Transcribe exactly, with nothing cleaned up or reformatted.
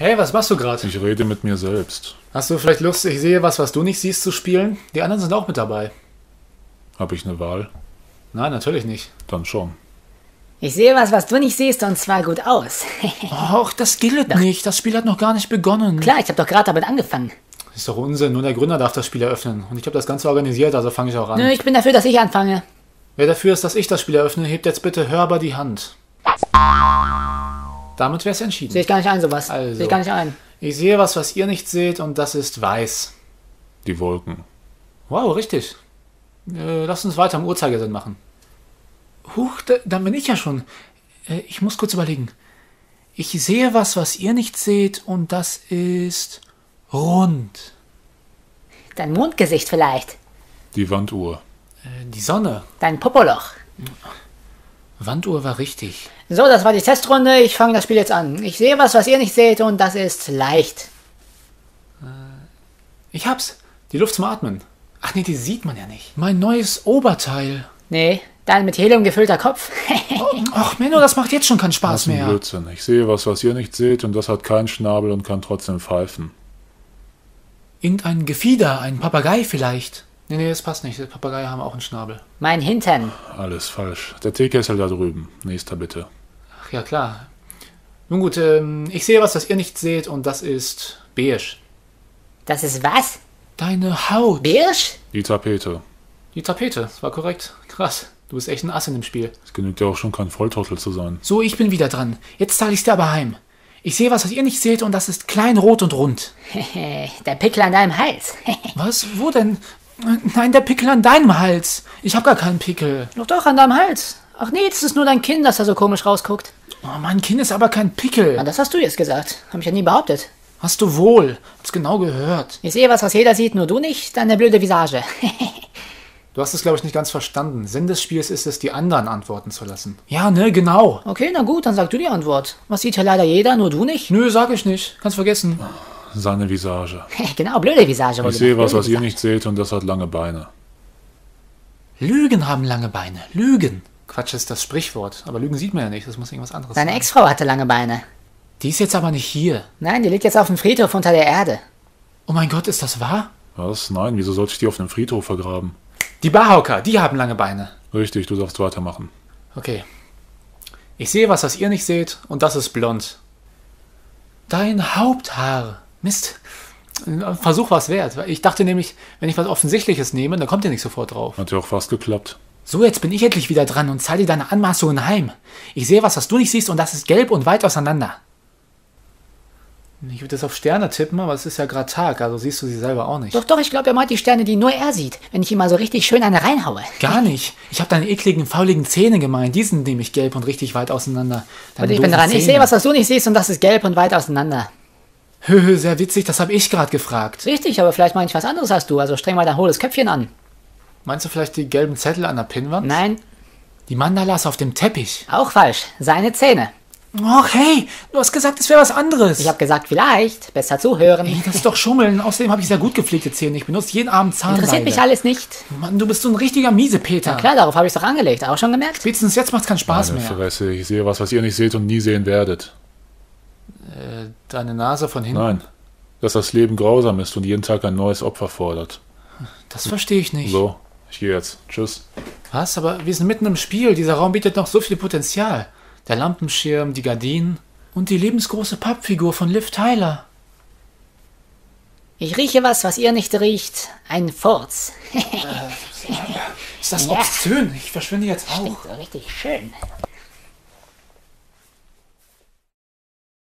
Hey, was machst du gerade? Ich rede mit mir selbst. Hast du vielleicht Lust, ich sehe was, was du nicht siehst, zu spielen? Die anderen sind auch mit dabei. Habe ich eine Wahl? Nein, natürlich nicht. Dann schon. Ich sehe was, was du nicht siehst, und zwar gut aus. Och, das gilt nicht. Das Spiel hat noch gar nicht begonnen. Klar, ich habe doch gerade damit angefangen. Ist doch Unsinn. Nur der Gründer darf das Spiel eröffnen. Und ich habe das Ganze organisiert, also fange ich auch an. Nö, ich bin dafür, dass ich anfange. Wer dafür ist, dass ich das Spiel eröffne, hebt jetzt bitte hörbar die Hand. Damit wäre es entschieden. Sehe ich gar nicht ein, sowas. Also. Sehe ich gar nicht ein. Ich sehe was, was ihr nicht seht, und das ist weiß. Die Wolken. Wow, richtig. Äh, lass uns weiter im Uhrzeigersinn machen. Huch, da, dann bin ich ja schon. Äh, ich muss kurz überlegen. Ich sehe was, was ihr nicht seht, und das ist rund. Dein Mondgesicht vielleicht. Die Wanduhr. Äh, die Sonne. Dein Popoloch. Wanduhr war richtig. So, das war die Testrunde. Ich fange das Spiel jetzt an. Ich sehe was, was ihr nicht seht, und das ist leicht. Ich hab's. Die Luft zum Atmen. Ach nee, die sieht man ja nicht. Mein neues Oberteil. Nee, dein mit Helium gefüllter Kopf. Ach Menno, das macht jetzt schon keinen Spaß Das ist ein mehr. Blödsinn. Ich sehe was, was ihr nicht seht, und das hat keinen Schnabel und kann trotzdem pfeifen. Irgendein Gefieder, ein Papagei vielleicht. Nee, nee, das passt nicht. Die Papageien haben auch einen Schnabel. Mein Hintern. Alles falsch. Der Teekessel da drüben. Nächster bitte. Ach ja, klar. Nun gut, ähm, ich sehe was, was ihr nicht seht, und das ist beige. Das ist was? Deine Haut. Beige? Die Tapete. Die Tapete, das war korrekt. Krass, du bist echt ein Ass in dem Spiel. Es genügt ja auch schon, kein Volltrottel zu sein. So, ich bin wieder dran. Jetzt zahle ich's dir aber heim. Ich sehe was, was ihr nicht seht, und das ist klein, rot und rund. Der Pickel an deinem Hals. Was? Wo denn? Nein, der Pickel an deinem Hals. Ich habe gar keinen Pickel. Doch, doch, an deinem Hals. Ach nee, das ist nur dein Kinn, das da so komisch rausguckt. Oh, mein Kinn ist aber kein Pickel. Ah, das hast du jetzt gesagt. Hab ich ja nie behauptet. Hast du wohl. Hab's genau gehört. Ich sehe was, was jeder sieht, nur du nicht. Deine blöde Visage. Du hast es, glaube ich, nicht ganz verstanden. Sinn des Spiels ist es, die anderen antworten zu lassen. Ja, ne, genau. Okay, na gut, dann sag du die Antwort. Was sieht hier leider jeder, nur du nicht? Nö, sag ich nicht. Kannst vergessen. Seine Visage. Genau, blöde Visage. Ich sehe was, was ihr nicht seht, und das hat lange Beine. Lügen haben lange Beine. Lügen. Quatsch ist das Sprichwort. Aber Lügen sieht man ja nicht. Das muss irgendwas anderes Deine sein. Ex-Frau hatte lange Beine. Die ist jetzt aber nicht hier. Nein, die liegt jetzt auf dem Friedhof unter der Erde. Oh mein Gott, ist das wahr? Was? Nein, wieso sollte ich die auf einem Friedhof vergraben? Die Barhocker, die haben lange Beine. Richtig, du darfst weitermachen. Okay. Ich sehe was, was ihr nicht seht, und das ist blond. Dein Haupthaar. Mist. Versuch was wert. Ich dachte nämlich, wenn ich was Offensichtliches nehme, dann kommt ihr nicht sofort drauf. Hat ja auch fast geklappt. So, jetzt bin ich endlich wieder dran und zahl dir deine Anmaßungen heim. Ich sehe was, was du nicht siehst, und das ist gelb und weit auseinander. Ich würde das auf Sterne tippen, aber es ist ja gerade Tag, also siehst du sie selber auch nicht. Doch, doch, ich glaube, er meint die Sterne, die nur er sieht, wenn ich ihm mal so richtig schön eine reinhaue. Gar nicht. Ich habe deine ekligen, fauligen Zähne gemeint. Die sind nämlich gelb und richtig weit auseinander. Deine Und ich bin doofen dran. Ich Zähne. sehe was, was du nicht siehst, und das ist gelb und weit auseinander. Höhö, sehr witzig, das habe ich gerade gefragt. Richtig, aber vielleicht meine ich was anderes als du, also streng mal dein hohles Köpfchen an. Meinst du vielleicht die gelben Zettel an der Pinnwand? Nein, Die Mandalas auf dem Teppich. auch falsch. Seine Zähne. Och, hey, du hast gesagt, es wäre was anderes. Ich habe gesagt, vielleicht. Besser zuhören. Ey, das ist doch Schummeln. Außerdem habe ich sehr gut gepflegte Zähne. Ich benutze jeden Abend Zahnseide. Interessiert mich alles nicht. Mann, du bist so ein richtiger Miesepeter. Klar, darauf habe ich doch angelegt. Auch schon gemerkt? Spätestens jetzt macht's keinen Spaß Meine mehr. Fresse, ich sehe was, was ihr nicht seht und nie sehen werdet. Äh, deine Nase von hinten? Nein, dass das Leben grausam ist und jeden Tag ein neues Opfer fordert. Das verstehe ich nicht. So, ich gehe jetzt. Tschüss. Was? Aber wir sind mitten im Spiel. Dieser Raum bietet noch so viel Potenzial. Der Lampenschirm, die Gardinen und die lebensgroße Pappfigur von Liv Tyler. Ich rieche was, was ihr nicht riecht. Ein Furz. Ist das Ja. obszön? Ich verschwinde jetzt auch. Stinkt so richtig schön.